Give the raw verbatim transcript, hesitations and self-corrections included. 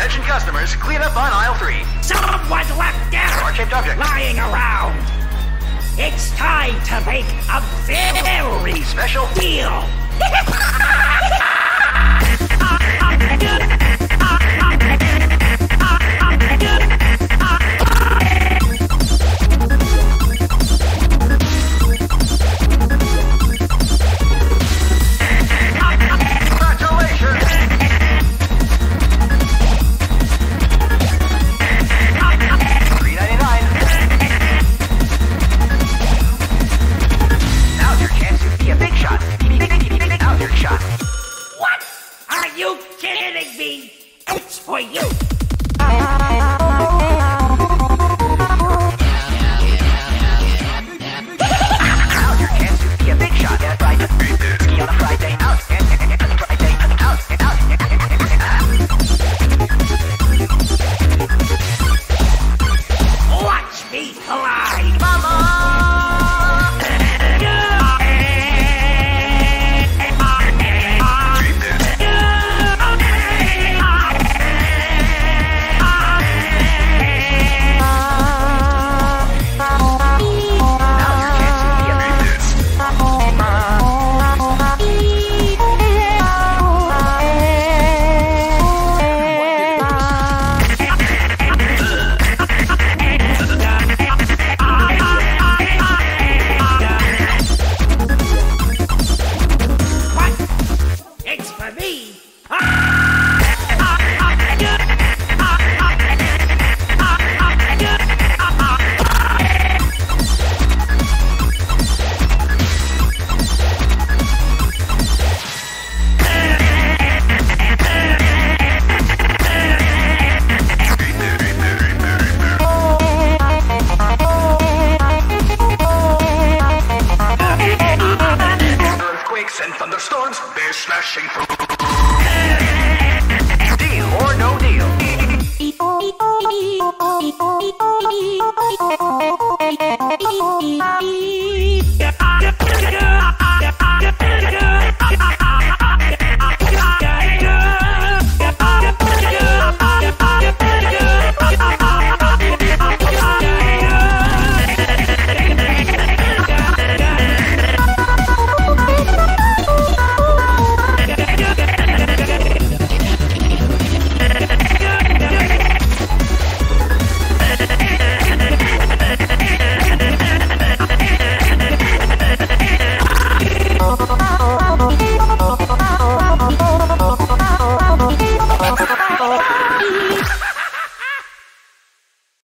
Attention customers, clean up on aisle three. Someone's left there, Smart-shaped object. lying around. It's time to make a very Special deal. For you. Now's your chance to be a big shot at Friday. Ski on a Friday. Out and Friday. Out and out. Watch me fly, Mama! And thunderstorms, they're smashing through. Deal or no deal? Oh,